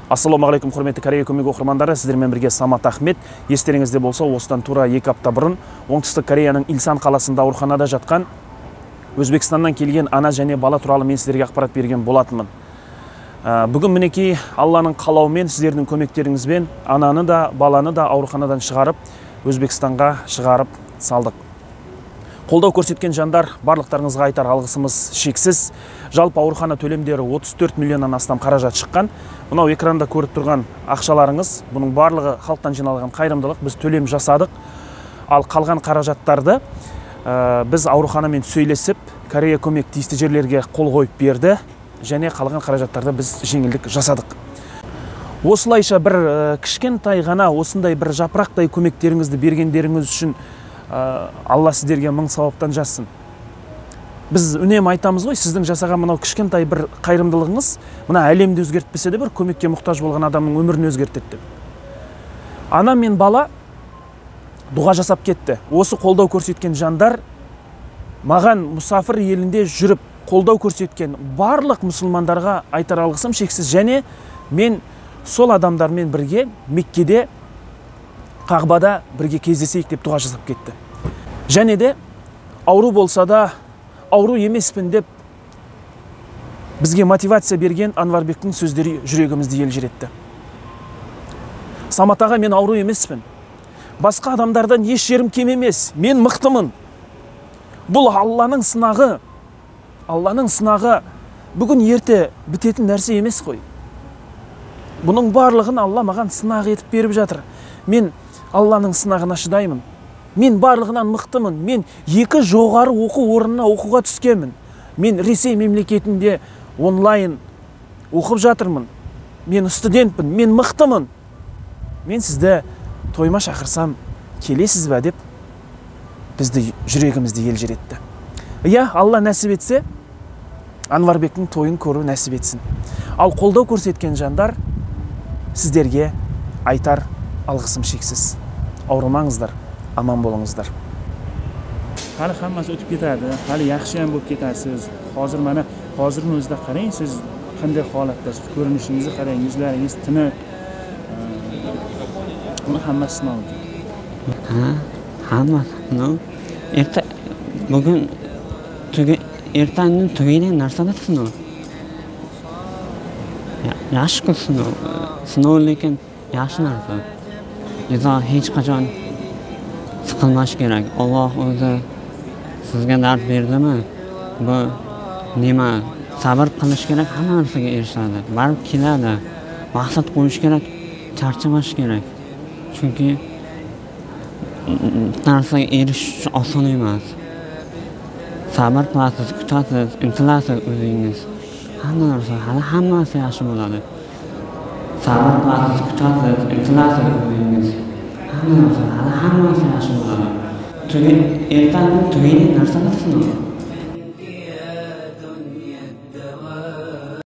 Ассалаумағалейкум, құрметті Корея көмегі оқырмандары, сіздермен бірге Самат Ахмет. Естеріңізде болса, осыдан тура 2 апта бұрын оңтүстік Кореяның Илсан қаласында ауруханада жатқан Өзбекстаннан келген ана және бала туралы мен сіздерге ақпарат берген болатынмын. Бүгін мінекей Алланың қалауымен, сіздердің көмектеріңізбен ананы да, баланы да ауруханадан шығарып, Өзбекстанға шығарып салдық. Қолдау көрсеткен жандар, барлықтарыңызға айтар алғысымыз шексіз. Жалпы аурухана төлемдері 34 миллионнан астам қаражат шыққан. Мынау экранда көріп тұрған ақшаларыңыз, бұның барлығы халықтан жиналған қайырымдылық, біз төлем жасадық. Ал қалған қаражаттарды біз ауруханамен сөйлесіп, Корея көмек тиісті жерлерге қол қойып берді, және қалған қаражаттарды біз жеңілдік жасадық. Осылайша бір кішкентай ғана осындай бір жапырақтай көмектеріңізді бергендеріңіз үшін Алла сіздерге мың сауаптан жазсын. Біз үнемі айтамыз ғой, сіздің жасаған мынау кішкентай бір қайырымдылығыңыз мына әлемді өзгертпесе де бір көмекке мұқтаж болған адамның өмірін өзгертеді деп. Ана мен бала дұға жасап кетті. Осы қолдау көрсеткен жандар маған мұсафір елінде жүріп қолдау көрсеткен барлық мұсылмандарға айтар алғысым шексіз, және мен сол адамдармен бірге Меккеде Қағбада бірге кездесейік деп дұға жасап кетті. Және де ауру болса да ауру емеспін деп бізге мотивация берген Анварбектің сөздері жүрегімізді елжіретті. Самат аға, мен ауру емеспін. Басқа адамдардан еш жерім кем емес. Мен мықтымын. Бұл Алланың сынағы. Алланың сынағы бүгін ерте бітетін нәрсе емес қой. Бұның барлығын Алла маған сынақ етіп беріп жатыр. Мен Алланың сынағына шыдаймын. Мен барлығынан мықтымын. Мен 2 жоғары оқу орнына оқуға түскенмін. Мен Ресей мемлекетінде онлайн оқып жатырмын. Мен студентпін. Мен мықтымын. Мен сізді тойыма шақырсам келесіз бе деп бізді жүрегімізді елжіретті. Алла нәсіп етсе, Анварбектің тойын көру нәсіп етсін. Ал қолдау көрсеткен жандар, сіздерге айтар алғысым шексіз. Ауырмаңыздар, аман болыңыздар. Hali hammasi o'tib ketadi, hali yaxshi ham bo'lib ketasiz. Hozir mana hozirning o'zida qarang, siz qanday holatdasiz, ko'rinishingizni qarang, yuzlaringiz tiniq. Buni hammasi sinov. Hammasi sinov. Bugun ertandan tugaydigan narsalar sinov. Yaxshi sinov. Sinov lekin yaxshi narsa. Hech qachon siqilmash kerak. Alloh o'zi sizga dard berdimi? Bu nima? Sabr qilish kerak, hamma narsaga erishadi. Barib keladi. Maqsad qo'yish kerak, charchamash kerak. Chunki narsaga erishish oson emas. Sabr qilasiz, kutasiz, intilasiz o'zingiz. Hammasi yaxshi bo'ladi. Sabr qilasiz, kutasiz, intilasiz o'zingiz. Hammasi yaxshi bo'ladi. Ertadan tugaydigan narsalar sinov.